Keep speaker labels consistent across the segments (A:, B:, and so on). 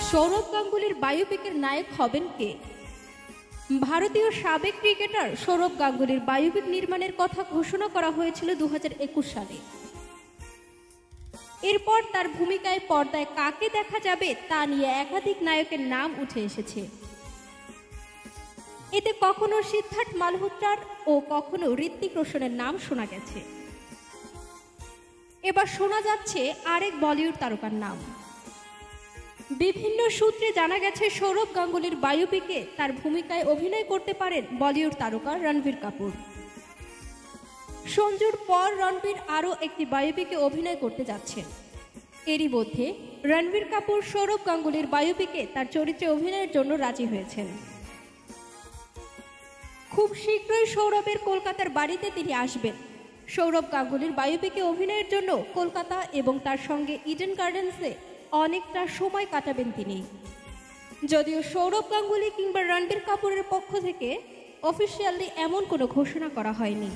A: সৌরভ গাঙ্গুলির বায়োপিকের নায়ক হবেন কে? ভারতীয় সাবেক ক্রিকেটার সৌরভ গাঙ্গুলির বায়োপিক নির্মাণের কথা ঘোষণা করা হয়েছিল 2021 সালে। এরপর তার ভূমিকায় পর্দায় কাকে দেখা যাবে তা নিয়ে একাধিক নায়কের নাম উঠে এসেছে। এতে কখনো সিদ্ধার্থ মালহোত্রার ও কখনো ঋত্বিক রোশনের নাম শোনা গেছে। এবার শোনা যাচ্ছে আরেক বলিউড তারকার নাম। বিভিন্ন সূত্রে জানা গেছে সৌরভ গাঙ্গুলির বায়োপিকে তার ভূমিকায় অভিনয় করতে পারেন বলিউড তারকা রণবীর কাপুর। সঞ্জুর পর রণবীর আরও একটি বায়োপিকে অভিনয় করতে যাচ্ছেন। এরই মধ্যে রণবীর কাপুর সৌরভ গাঙ্গুলির বায়োপিকে তার চরিত্রে অভিনয়ের জন্য রাজি হয়েছেন। খুব শীঘ্রই সৌরভের কলকাতার বাড়িতে তিনি আসবেন। সৌরভ গাঙ্গুলির বায়োপিকে অভিনয়ের জন্য কলকাতা এবং তার সঙ্গে ইডেন গার্ডেন্সে অনেকটা সময় কাটাবেন তিনি। যদিও সৌরভ গাঙ্গুলি কিংবা রণবীর কাপুরের পক্ষ থেকে অফিসিয়ালি এমন কোনো ঘোষণা করা হয়নি।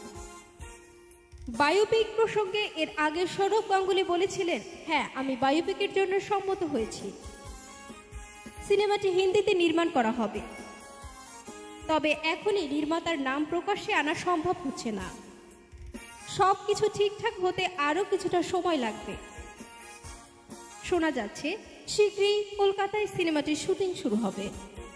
A: বায়োপিক প্রসঙ্গে এর আগে সৌরভ গাঙ্গুলি বলেছিলেন, হ্যাঁ, আমি বায়োপিকের জন্য সম্মত হয়েছি। সিনেমাটি হিন্দিতে নির্মাণ করা হবে, তবে এখনই নির্মাতার নাম প্রকাশ্যে আনা সম্ভব হচ্ছে না। সবকিছু ঠিকঠাক হতে আরও কিছুটা সময় লাগবে। শোনা যাচ্ছে শীঘ্রই কলকাতায় সিনেমাটির শুটিং শুরু হবে।